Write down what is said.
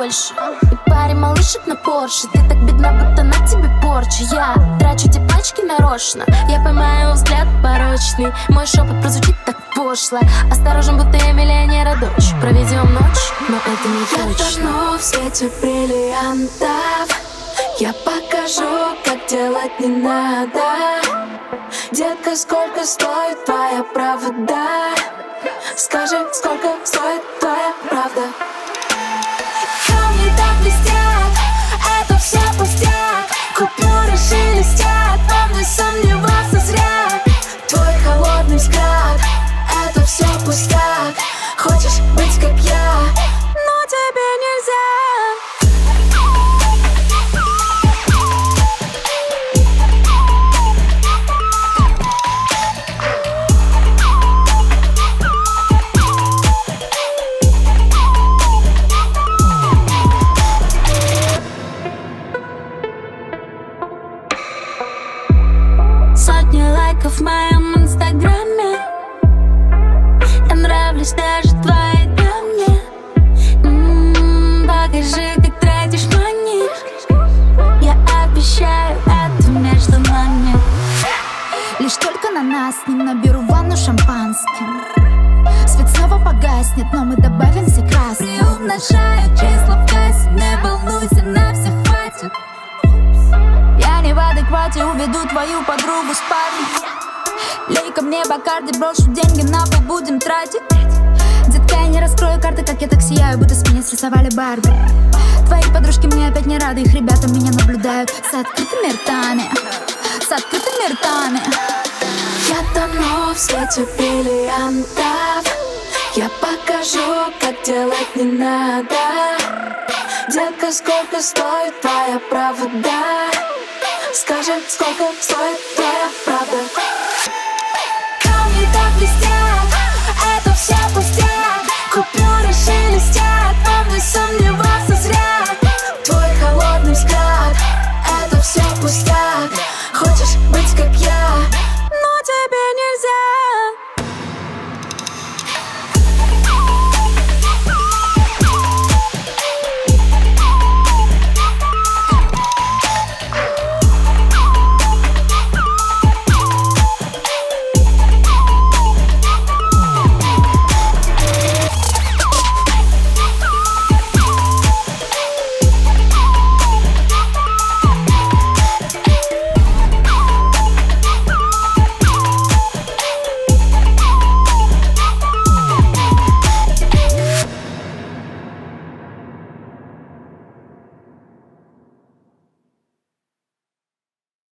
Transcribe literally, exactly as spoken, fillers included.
больше. И паре малышек на Порше. Ты так бедна, будто на тебе порча. Я трачу те пачки нарочно. Я поймаю его взгляд порочный. Мой шепот прозвучит так пошло. Осторожен, будто я миллионера дочь. Проведем ночь, но это не точно. Я тону в свете бриллиантов. Я покажу, как делать не надо. Детка, сколько стоит твоя правда? Скажи, сколько стоит твоя правда? Камни так блестят, это все пустяк. Купюры шелестят, он не сомневался зря. Твой холодный взгляд, это все пустяк. Хочешь быть как я, но тебе нельзя. Сотни лайков в моем инстаграме. Я нравлюсь даже твоей даме. М-м, покажи, как тратишь мани. Я обещаю, это между нами. Лишь только на нас с ним наберу ванну шампанским. Свет снова погаснет, но мы добавимся краски. Приумножаю числа в кассе, не волнуйся, на всех хватит. Я не в адеквате, уведу твою подругу в спальню. Лей ко мне Бакарди, брошу деньги на пол, будем тратить. Детка, я не раскрою карты, как я так сияю, будто с меня срисовали Барби. Твои подружки мне опять не рады, их ребята меня наблюдают с открытыми ртами, с открытыми ртами. Я тону в свете бриллиантов. Я покажу, как делать не надо. Детка, сколько стоит твоя правда? Скажи, сколько стоит твоя правда? Камни так блестят, это все пустяк.